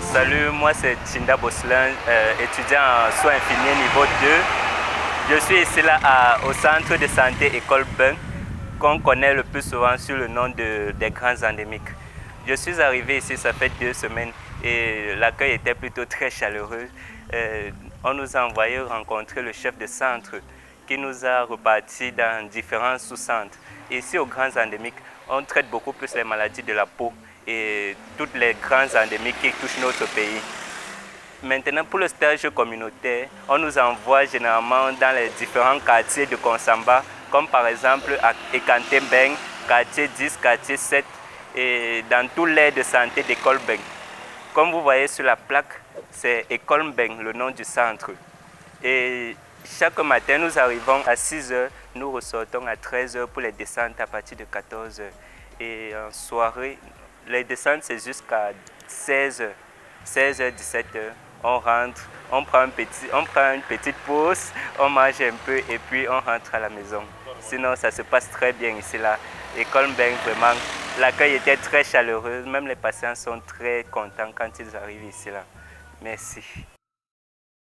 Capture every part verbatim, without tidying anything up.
Salut, moi c'est Tinda Bosselin, euh, étudiant en soins infirmiers niveau deux. Je suis ici là à, au centre de santé École Beng, qu'on connaît le plus souvent sous le nom de, des grands endémiques. Je suis arrivé ici, ça fait deux semaines et l'accueil était plutôt très chaleureux. Euh, on nous a envoyé rencontrer le chef de centre qui nous a repartis dans différents sous-centres. Ici aux grands endémiques, on traite beaucoup plus les maladies de la peau et toutes les grandes endémiques qui touchent notre pays. Maintenant, pour le stage communautaire, on nous envoie généralement dans les différents quartiers de Konsamba, comme par exemple à Ekante Beng, quartier dix, quartier sept, et dans tous les de santé d'École Beng. Comme vous voyez sur la plaque, c'est École Beng, le nom du centre. Et chaque matin, nous arrivons à six heures, nous ressortons à treize heures pour les descentes à partir de quatorze heures. Et en soirée, les descentes, c'est jusqu'à seize heures, seize heures, dix-sept heures. On rentre, on prend, un petit, on prend une petite pause, on mange un peu et puis on rentre à la maison. Sinon, ça se passe très bien ici, là. École Beng, vraiment, l'accueil était très chaleureux. Même les patients sont très contents quand ils arrivent ici, là. Merci.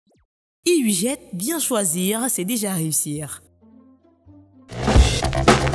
I U G E T, bien choisir, c'est déjà réussir.